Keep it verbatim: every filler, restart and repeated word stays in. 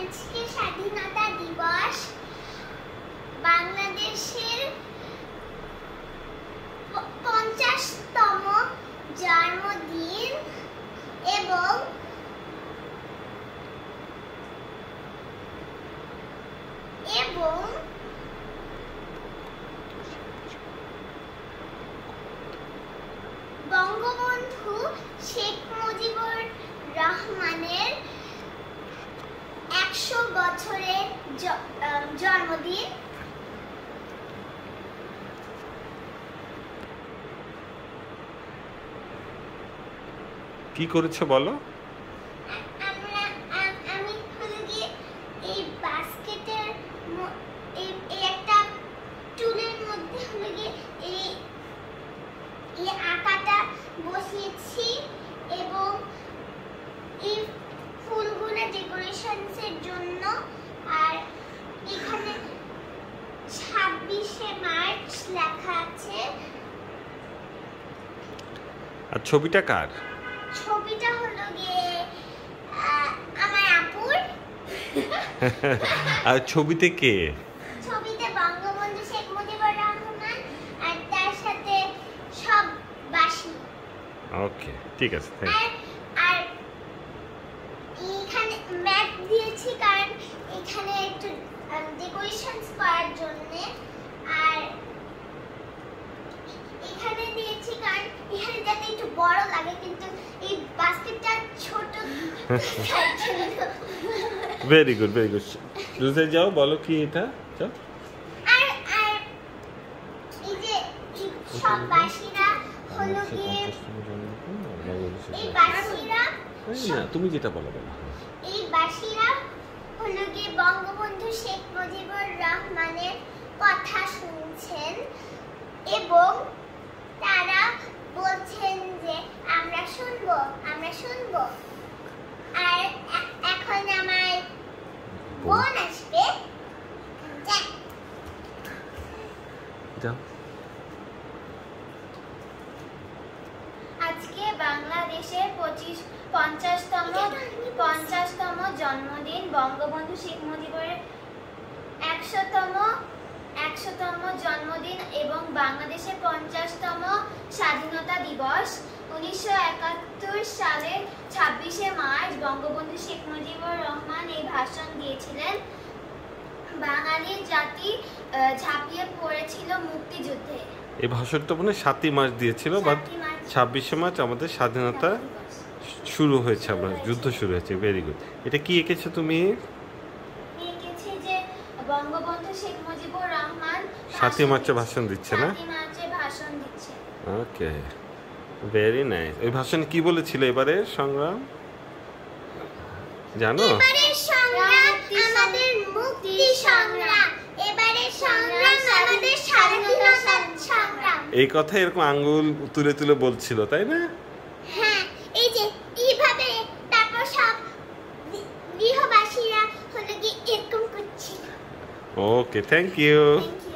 আজকে স্বাধীনতা দিবস, বাংলাদেশের পঞ্চাশতম জন্মদিন এবং এবং বঙ্গবন্ধু শেখ মুজিবুর রহমানের একশো বছরের জন্মদিন। কি করেছে বলো? আমরা আমি হলো গিয়ে এই বাস্কেটের এই একটা টুলের মধ্যে হলো গিয়ে এই এই আঁকাটা বসিয়েছি এবং এই ফুলগুলো ডেকোরেশনসের জন্য। আর এখানে ছাব্বিশে মার্চ লেখা আছে। আর ছবিটা কার? ছবিটা হলো গিয়ে আমার আপুর। আর ছবিতে কে? ছবিতে বঙ্গবন্ধু শেখ মুজিবুর রহমান আর তার সাথে সব বাসী। ওকে, ঠিক আছে, থ্যাংক আর আর এখানে ম্যাট দিয়েছি কারণ এখানে একটু ডেকোরেশনস করার জন্য। আর এখানে দিয়েছি কারণ এখানে যাতে একটু বড় লাগে, কিন্তু এই বাস্কেটটা ছোট। Very good, very good. রুজে যাও, বলো কি এটা? যাও। আর আর এই যে সব বাসীরা হলো গিয়ে এই বাসীরা না, তুমি যেটা বলো বলো। এই বাসীরা হলো গিয়ে বঙ্গবন্ধু শেখ মুজিবুর রহমানের কথা শুনছেন এবং তারা বলছেন যে আমরা শুনবো, আমরা শুনবো। আর এখন আমার বোন আসবে। যাও। আজকে বাংলাদেশের পঁচিশ পঞ্চাশতম পঞ্চাশতম জন্মদিন, বঙ্গবন্ধু শেখ মুজিবুরের একশোতম একশোতম জন্মদিন এবং বাংলাদেশের পঞ্চাশতম স্বাধীনতা দিবস। উনিশশো একাত্তর সালের ছাব্বিশে মার্চ বঙ্গবন্ধু শেখ মুজিবুর রহমান এই ভাষণ দিয়েছিলেন। বাঙালি জাতি ঝাঁপিয়ে পড়েছিল মুক্তিযুদ্ধে। এই ভাষণটা মনে হয় সাতই মার্চ দিয়েছিল, বা ছাব্বিশে মার্চ আমাদের স্বাধীনতা শুরু হয়েছে, আমরা যুদ্ধ শুরু হয়েছে। Very good. এটা কি এঁকেছো তুমি? এঁকেছি যে বঙ্গবন্ধু শেখ মুজিবুর রহমান সাতই মার্চে ভাষণ দিচ্ছে না? সাতই মার্চে ভাষণ দিচ্ছে। Okay, very nice. ওই ভাষণে কি বলেছিল এবারে সংগ্রাম জানো? এবারে সংগ্রাম আমাদের মুক্তি সংগ্রাম, এবারে সংগ্রাম আমাদের স্বাধীনতা সংগ্রাম। এই কথা এরকম আঙ্গুল তুলে তুলে বলছিল, তাই না? হ্যাঁ, এই যে এইভাবে তারপর সব গৃহবাসীরা হলো কি এরকম করছিল। Okay, thank you. Thank you.